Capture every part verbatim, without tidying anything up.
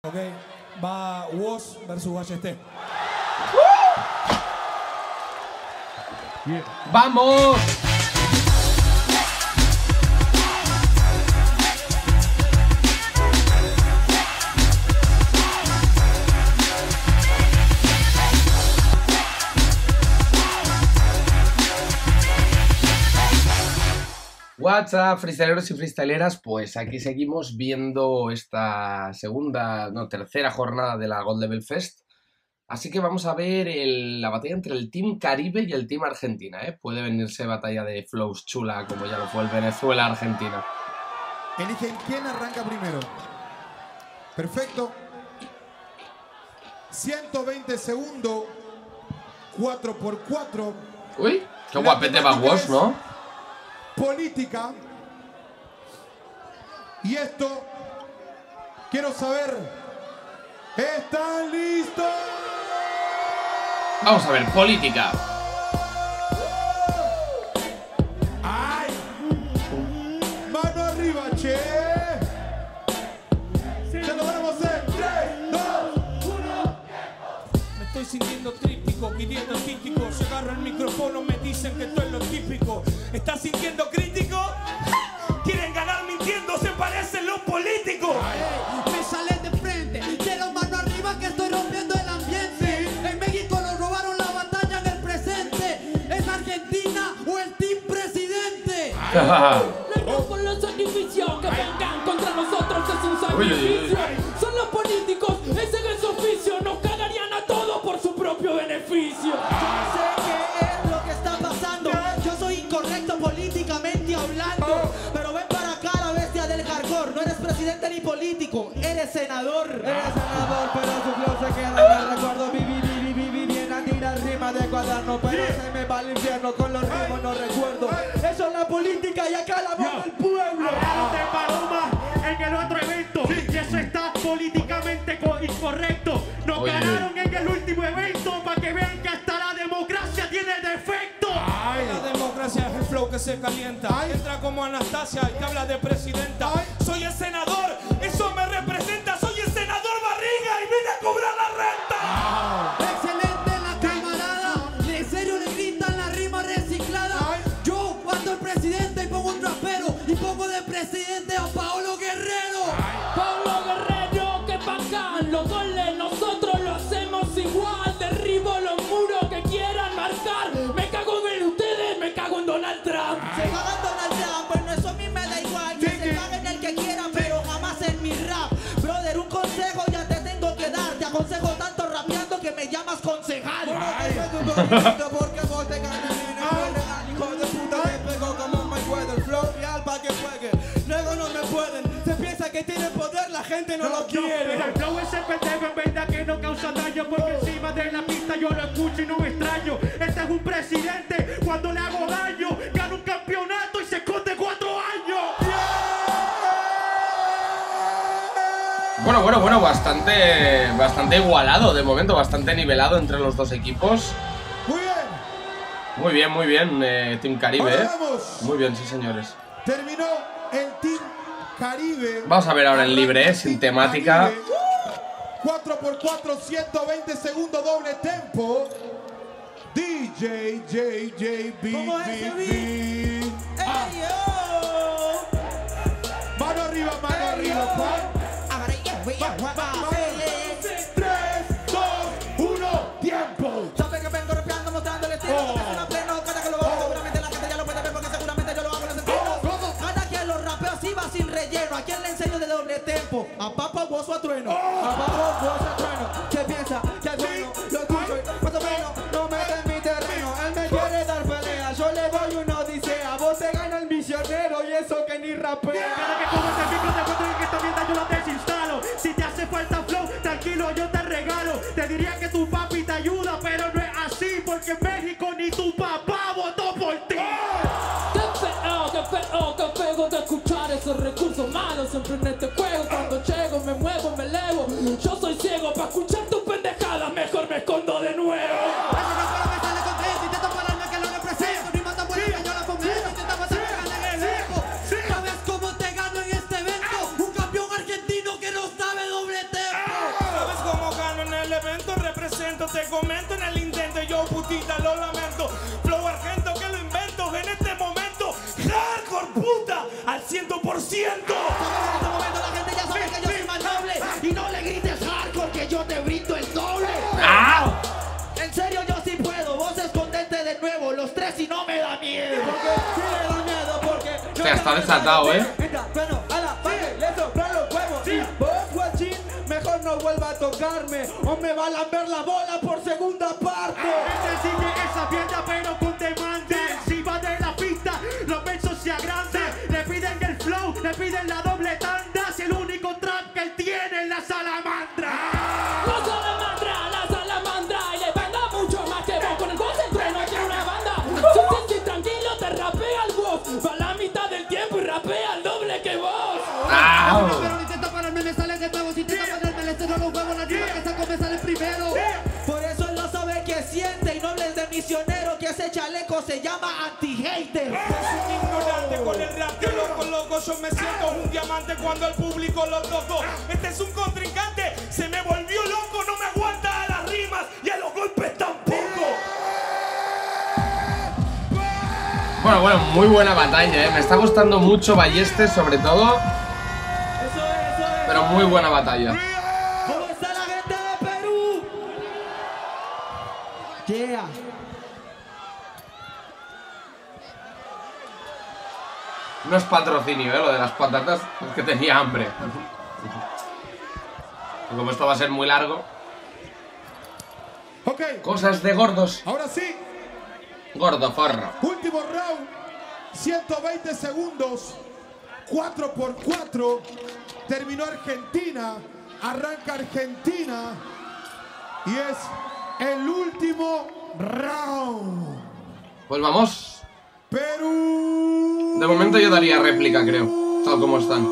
Ok, va Woz versus Ballester. Yeah. ¡Vamos! What's up, freestyleros y freestyleras, pues aquí seguimos viendo esta segunda, no, tercera jornada de la God Level Fest. Así que vamos a ver el, la batalla entre el Team Caribe y el Team Argentina, ¿eh? Puede venirse batalla de flows chula, como ya lo fue el Venezuela-Argentina. Eligen quién arranca primero. Perfecto. ciento veinte segundos, cuatro por cuatro. Uy, qué guapete va Woz, ¿no? Política. Y esto, quiero saber, ¿están listos? Vamos a ver, política. ¡Ay! Mano arriba, che. Se lo vamos a hacer. tres, dos, uno. Me estoy sintiendo tríptico, pidiendo típico. Se agarra el micrófono, me dicen que esto es lo típico. ¿Estás sintiendo crítico? Quieren ganar mintiendo, se parecen los políticos. Hey, me salen de frente, quiero mano arriba que estoy rompiendo el ambiente. En México nos robaron la batalla en el presente. ¿Es Argentina o el team presidente? Le rompo los sacrificios que vengan contra nosotros, es un sacrificio. Son los políticos, ese es su oficio. Nos cagarían a todos por su propio beneficio. Yo sé qué es lo que está pasando. Yo soy incorrecto políticamente hablando. Pero ven para acá la bestia del hardcore. No eres presidente ni político, eres senador. Eres senador, pero su flow se queda. Me recuerdo vivir y vivir bien a tirar rimas de cuaderno. Pero se me va al infierno con los ritmos, no recuerdo. Eso es la política y acá la voz del pueblo. Hablaron de Paloma en el otro evento y eso está políticamente incorrecto. Nos Oye. ganaron en el último evento para que vean que hasta la democracia tiene defecto. Ay, la democracia es el flow que se calienta. Ay. Entra como Anastasia y te habla de presidenta. Ay. Soy el senador, eso me representa. Soy el senador Barriga y vine a cobrar la renta. Ah. Excelente la camarada. En serio le gritan la rima reciclada. Ay. Yo cuando el presidente y pongo un rapero y pongo de presidente a Paolo Guerrero. Ay. Paolo Guerrero, que bacán, los goles nosotros lo hacemos igual. Derribo los muros que quieran marcar. Me cago en ustedes, me cago en Donald Trump. Se caga en Donald Trump, bueno eso a mí me da igual. Que se cague en el que quiera, pero jamás en mi rap. Brother, un consejo ya te tengo que dar. Te aconsejo tanto rapeando que me llamas concejal. Porque vos te ganas y hijo de puta te pego como un Mayweather. Flow real pa' que juegue. Luego no me pueden. Se piensa que tiene poder, la gente no, no lo quiere. El flow ese pendejo en verdad que no causa daño. Porque encima de la pista yo lo escucho y no me extraño. Este es un presidente, cuando le hago daño gana un campeonato y se esconde cuatro años. Bueno, bueno, bueno, bastante, bastante igualado de momento, bastante nivelado entre los dos equipos. Muy bien. Muy bien, muy bien, eh, Team Caribe, ¿eh? Vamos. Muy bien, sí señores. Terminó el Team Caribe. Vamos a ver ahora en libre, ¿eh? Sin temática. cuatro por cuatro, ciento veinte segundos, doble tempo. D J, J, J, B, ¿Cómo es ese B, B. Ah. Ey, yo. Mano arriba, mano arriba, pa. tres, dos, uno, tiempo. Sabe que vengo rapeando mostrando el estilo. Oh. Que suena pleno, cada que lo hago seguramente la gente ya lo puede ver porque seguramente yo lo hago en el sentido. Cada quien lo rapeo así va sin relleno. ¿A quién le enseño de doble tempo? A Papa Bozo a Trueno. A Papa Bozo a Trueno. ¿Qué piensa? Que es bueno, lo escucho y más o menos no mete en mi terreno. Él me quiere dar pelea, yo le doy una odisea. Vos te gana el misionero y eso que ni rapea. Cada que pongo este micro te cuento que esta mierda yo la desinstalo. Si te hace falta flow, tranquilo, yo te regalo. Te diría que tu papi te ayuda, pero no es así. Porque en México ni tu papá votó por ti. Qué feo, qué feo, qué feo de escuchar esos recursos malos siempre en este juego. Cuando llego, me muevo, me elevo. Yo soy ciego para escuchar tus pendejadas, mejor me escondo de nuevo. Eso no solo me sale contento, intento pararme que lo represento. Rima tan buena que yo la fomento, intento pasar que gane el eco. ¿Sabes cómo te gano en este evento? Un campeón argentino que no sabe doble tempo. el evento, represento, te comento en el intento. Yo putita lo lamento, flow argento que lo invento en este momento. Hardcore puta al ciento por ciento. En este momento la gente ya sabe que yo soy más noble. Y no le grites hardcore que yo te brindo el doble. ¡Ah! En serio yo sí puedo, vos escondete de nuevo, los tres y no me da miedo. Porque sí me da miedo, porque... O sea, está desatado, ¿eh? Bueno, a la parte le soplan los huevos. Sí. Vos, guachín, mejor no vuelva a tocarme o me va a lamber la bola por segunda parte. Este sigue esa mierda pero con demanda. Encima de la pista, los versos se agrandan. Le piden el flow, le piden la doble tanda. Si el único trap que él tiene es la salamandra. La salamandra, la salamandra. Y le pega mucho más que vos. Con el voz el trueno tiene una banda. Sí, sí, sí, tranquilo, te rapea el voz. Va la mitad del tiempo y rapea el doble que vos. ¡Ah! Pero intenta pararme, me sale de nuevo. Si intenta pararme, le cero los huevos. La rima que saco me sale primero. Por eso él no sabe qué siente y no hables de misionero, que ese chaleco se llama anti-hater. Es un ignorante con el rap que loco, loco. Yo me siento un diamante cuando el público lo toco. Este es un contrincante, se me volvió loco. No me aguanta a las rimas y a los golpes tampoco. Bueno, bueno, muy buena batalla, ¿eh? Me está gustando mucho Ballester, sobre todo. Eso es, eso es. Pero muy buena batalla. ¿Cómo está la gente de Perú? Yeah. No es patrocinio, ¿eh? Lo de las patatas, es que tenía hambre. Y como esto va a ser muy largo. Ok, Cosas de gordos. ahora sí, Gordo forro. último round, ciento veinte segundos, cuatro por cuatro, terminó Argentina, arranca Argentina y es el último round. Pues vamos. Perú. De momento yo daría réplica, creo. Tal como están.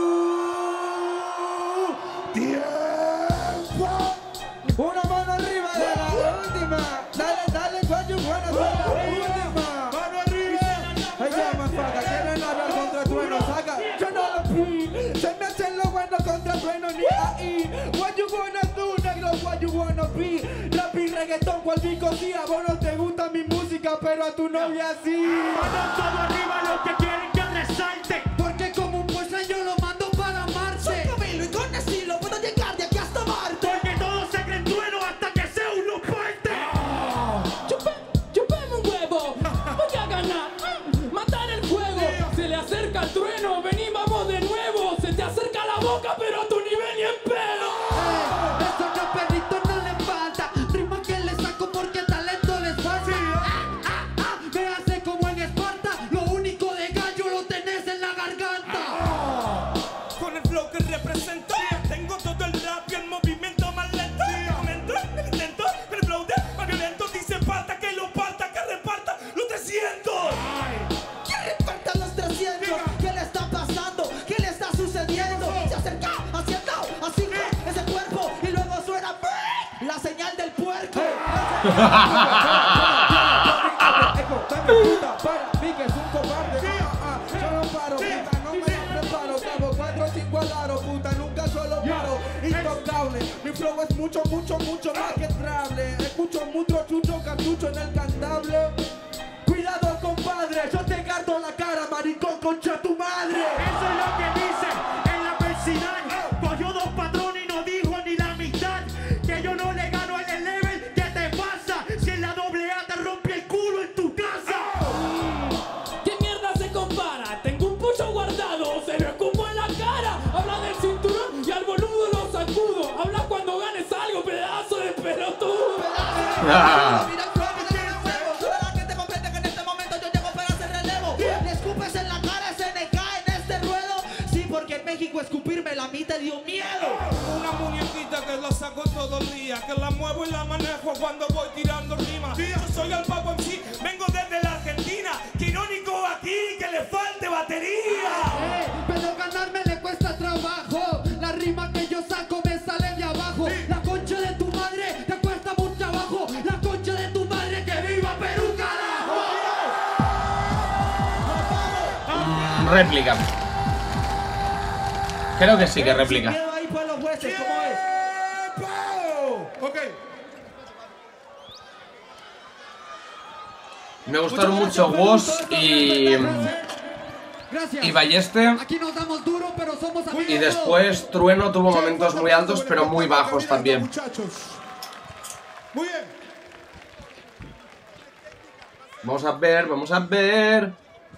Tiempo. Una mano arriba de la última. Dale, dale, guayu, buena suerte. Última. Mano arriba. Ay, ya, mafaca, quieren hablar contra trueno, saca. Yo no lo pi. Se me hacen los buenos contra trueno, ni ahí. What you wanna do, negro, what you wanna be. Rap y reggaetón, cual picosía. Vos no te gusta mi música, pero a tu novia sí. Mano todo arriba los que quieren que resalte. Porque como un puesto yo lo mando para Marte. Soy Camilo y con estilo puedo llegar de aquí hasta Marte. Porque todos se creen trueno hasta que sea uno parte. Chupe, chupeme un huevo. Voy a ganar. mm, Matar el juego. Se le acerca el trueno. Vení, vamos de nuevo. Se te acerca la boca, pero a tu nivel ni en pedo. Eso que a perrito no le falta. Rima que le saco porque talento les falta. Ah, ah, ah, me hace como en Esparta. Lo único de gallo lo tenés en la garganta. Con el flow que represento, tengo todo el rap y el movimiento más lento. Momento, el intento, el flow de más violento. Dice falta que lo parta, que reparta los trescientos. ¿Quién reparta los trescientos? ¿Qué le está pasando? ¿Qué le está sucediendo? Se acerca, haciendo así ese cuerpo y luego suena la señal del puerco. Puta, para mí que es un cobarde. Ah, ah, yo no paro, puta, no me la preparo. Cabo cuatro, cinco al aro, puta, nunca solo paro. Intocable, mi flow es mucho, mucho, mucho más que entrable. Escucho mucho chucho, cartucho en el cantable. Cuidado, compadre, yo te carto la cara, maricón, concha tu madre. Eso es lo que dicen en la persinal. Cogió dos patrones y no dijo ni la mitad. Que yo no le gano en el level. ¿Qué te pasa? Si en la doble A te rompe el culo en tu casa. ¿Qué mierda se compara? Tengo un pucho guardado. Se lo escupo en la cara. Habla del cinturón y al boludo lo sacudo. Habla cuando ganes algo, pedazo de pelotudo. Ah. Mira el flow que tiene el huevo. Toda la gente comprende que en este momento yo llego para hacer relevo. Le escupes en la cara, se me cae en este ruedo. Sí, porque en México escupirme la mí te dio miedo. Una muñequita que la saco todo el día, que la muevo y la manejo cuando voy tirando rimas. Yo soy el Papo M C, vengo desde la Argentina. Qué irónico aquí que le falte batería. Eh, pero ganarme le cuesta trabajo. La rima que yo saco me sale de abajo. La concha de tu madre te cuesta mucho abajo. La concha de tu madre, que viva Perú, carajo. Mm, réplica. Creo que sí que réplica. Quedo ahí por los jueces, ¿cómo es? ¡Tiempo! ok. Me gustaron mucho Woz y, Gracias. y Balleste. Aquí nos damos duro, pero somos amigos. Y después Trueno tuvo momentos muy altos, pero muy bajos también. Muchachos. Muy bien. Vamos a ver, vamos a ver.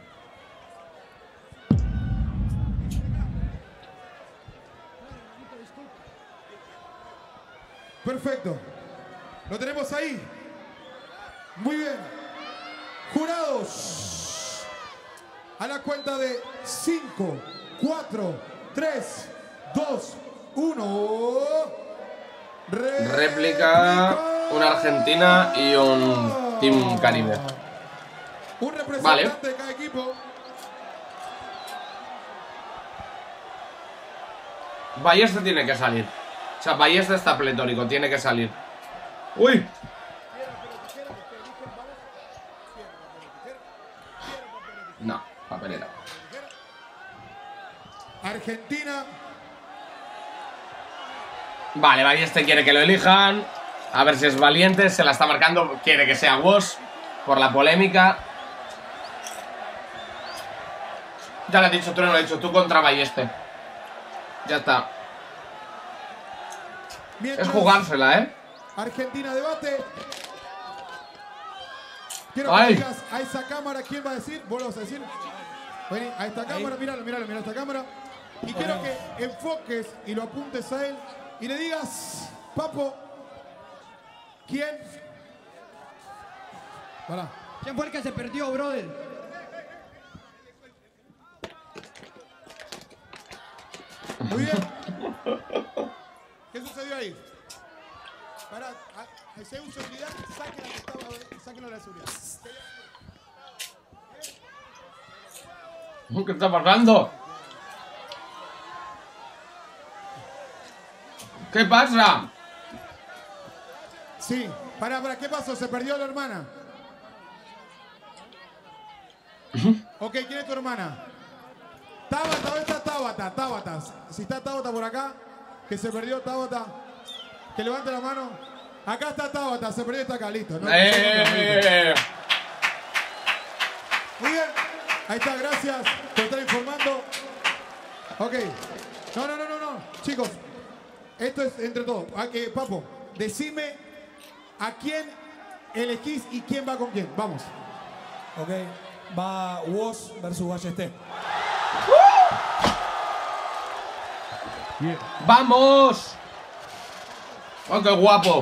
Perfecto. Lo tenemos ahí. Muy bien. Jurados. A la cuenta de cinco, cuatro, tres, dos, uno. Réplica, una Argentina y un Team Caribe. Un representante Vale. de cada equipo. Balleste tiene que salir. O sea, Balleste está pletórico, tiene que salir. ¡Uy! No, papelera. Argentina. Vale, Balleste quiere que lo elijan. A ver si es valiente, se la está marcando. Quiere que sea Woz por la polémica. Ya le he dicho, tú no lo he dicho, tú contra Balleste. Ya está. Mientras Es jugársela, ¿eh? Argentina debate. Quiero Ay. que digas a esa cámara, ¿quién va a decir? ¿Vos lo vas a decir? Vení, a esta cámara, míralo, míralo, mira esta cámara. Y quiero que enfoques y lo apuntes a él y le digas, Papo, ¿quién? Pará. ¿Quién fue el que se perdió, brother? Muy bien. ¿Qué sucedió ahí? Pará, a- si hay un seguridad, saquen a que estaba, saquen a la seguridad. ¿Qué está pasando? ¿Qué pasa? Sí, pará, pará, ¿qué pasó? ¿Se perdió la hermana? Ok, ¿quién es tu hermana? Tabata, ¿dónde está Tabata? Tabata. Si está Tabata por acá, que se perdió Tabata, que levante la mano. Acá está Tabata, se perdió, está acá, listo. ¿no? Eh. Muy bien, ahí está, gracias por estar informando. Ok, no, no, no, no, no, chicos, esto es entre todos. Ah, que, Papo, decime a quién elegís y quién va con quién. Vamos. Ok, va Woz versus Balleste. ¡Vamos! ¡Oh, qué guapo!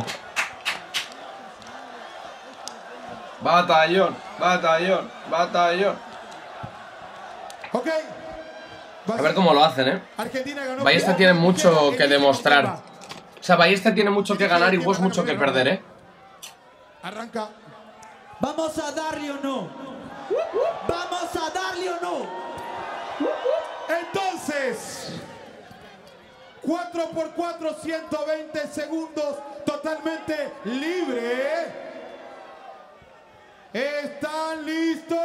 Batallón, batallón, batallón. Ok. A ver cómo lo hacen, ¿eh? Argentina ganó. Balleste tiene mucho que demostrar. O sea, Balleste tiene mucho que ganar y Woz mucho que perder, ¿eh? Arranca. ¿Vamos a darle o no? ¿Vamos a darle o no? Entonces, cuatro por cuatro, ciento veinte segundos, totalmente libre. ¿Están listos?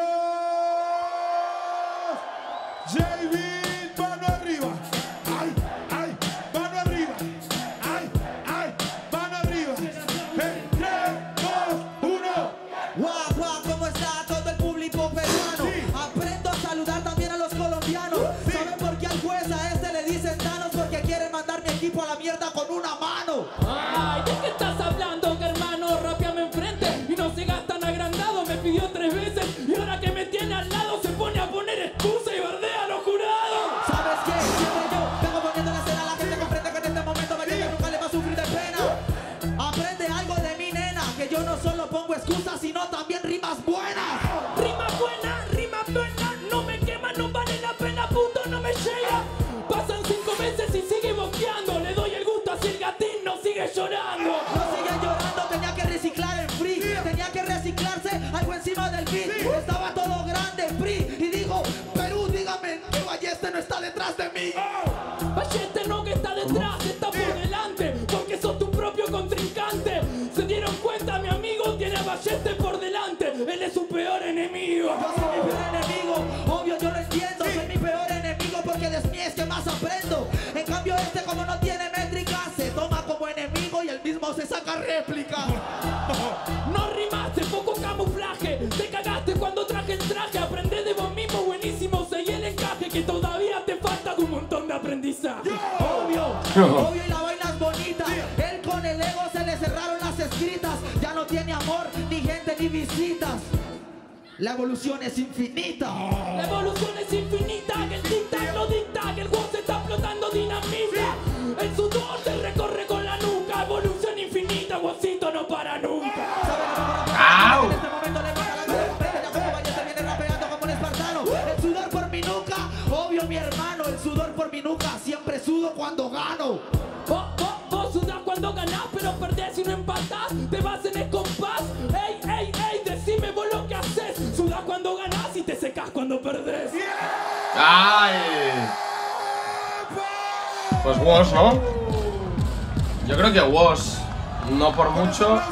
J B, mano arriba. Ay, ay, mano arriba. Ay, ay, mano arriba. En tres, dos, uno. Guau, guau, ¿cómo está todo el público peruano? Sí. Aprendo a saludar también a los colombianos. Sí. ¿Saben por qué al juez a este le dicen Thanos? Porque quiere mandar mi equipo a la mierda con una mano. Ay, ¿de qué estás hablando, que hermano? Rapiame enfrente y no sigas tan agrandado. Me pidió tres veces y ahora que me tiene al lado se pone a poner excusa y bardea a los jurados. ¿Sabes qué? Siempre yo vengo poniendo la escena. La gente comprende que en este momento me queda nunca le va a sufrir de pena. Aprende algo de mi nena, que yo no solo pongo excusas, sino también rimas buenas. Rima buena, rima buena, no me quema, no vale la pena, puto, no me llega. Pasan cinco meses y sigue boqueando, le doy el gusto así el gatín no sigue llorando. No sigue llorando, tenía que reciclar el free. Tenía que reciclarse algo encima del beat. Estaba todo grande, free. Y dijo, Perú, dígame que Balleste no está detrás de mí. Balleste no que está detrás, está por delante, porque sos tu propio contrincante. Se dieron cuenta, mi amigo tiene a Balleste por delante, él es su peor enemigo. Yo soy mi peor enemigo, obvio yo lo entiendo. Soy mi peor enemigo porque de mí es que más aprendo. En cambio este como no tiene métrica, se toma como enemigo y él mismo se saca sacar réplicas. No rimaste, poco camuflaje. Te cagaste cuando traje el traje. Aprende de vos mismo, buenísimo. Seguí el encaje que todavía te falta un montón de aprendizaje. Obvio, obvio y la vaina es bonita. Él con el ego se le cerraron las escritas. Ya no tiene amor, ni gente, ni visitas. La evolución es infinita. La evolución es infinita, que el tic-tac lo dicta, que el juego se está explotando dinamita. El sudor te recorre con la nuca, evolución infinita, guasito no para nunca. ¡Au! En este momento le mata la cabeza, como vaya se viene rapeando como un espartano. El sudor por mi nuca, obvio mi hermano. El sudor por mi nuca, siempre sudo cuando gano. Vos, vos, vos sudás cuando ganás, pero perdés y no empatás. Te vas en el compás. Ey, ey, ey, decime vos lo que haces. Sudás cuando ganás y te secás cuando perdés. ¡Ay! Pues Woz, ¿no? Yo creo que Woz. No por mucho.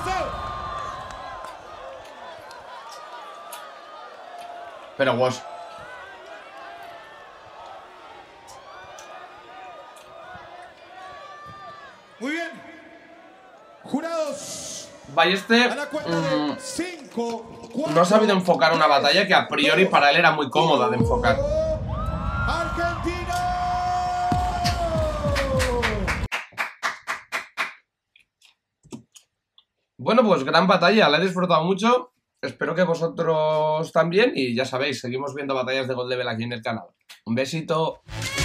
Pero Woz. Muy bien. Jurados. Ballester A la cuenta mm, de cinco, cuatro, no ha sabido enfocar una batalla que a priori para él era muy cómoda de enfocar. Argentina. Bueno, pues gran batalla, la he disfrutado mucho. Espero que vosotros también. Y ya sabéis, seguimos viendo batallas de God Level aquí en el canal. Un besito.